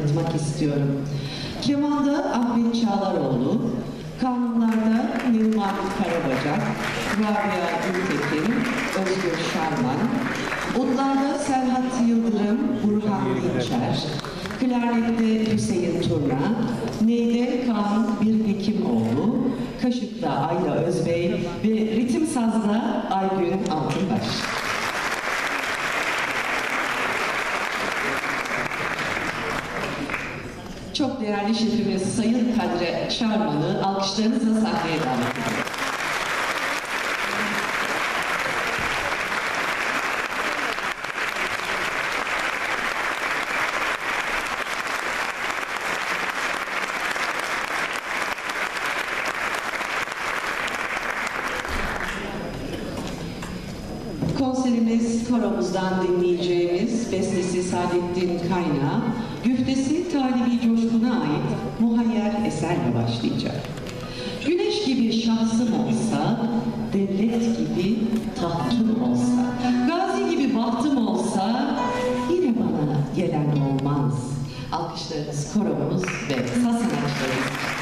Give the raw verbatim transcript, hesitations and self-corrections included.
tanıtmak istiyorum. Keman'da Ahmet Çağlaroğlu, kanunlarda Neriman Karabacak, Rabia Gültekin, Özgür Şarman, utlarda Serhat Yıldırım, Burhan Dinçer, klarnette Hüseyin Turna, neyde Kaan Birhekimoğlu, kaşıkta Ayla Özbey ve ritim sazda Aygün Altınbaş. Çok değerli şefimiz Sayın Kadri Şarman'ı alkışlarınızla sahneye davet ediyoruz. Konserimiz koromuzdan dinleyeceğimiz bestesi Saadettin Kaynağı, güftesi Talibi Coşkun'a ait muhayyer eserle başlayacak. Güneş gibi şahsım olsa, devlet gibi tahtım olsa, gazi gibi bahtım olsa, yine bana gelen olmaz. Alkışlarınız koromuz ve saz sanatçılarımız.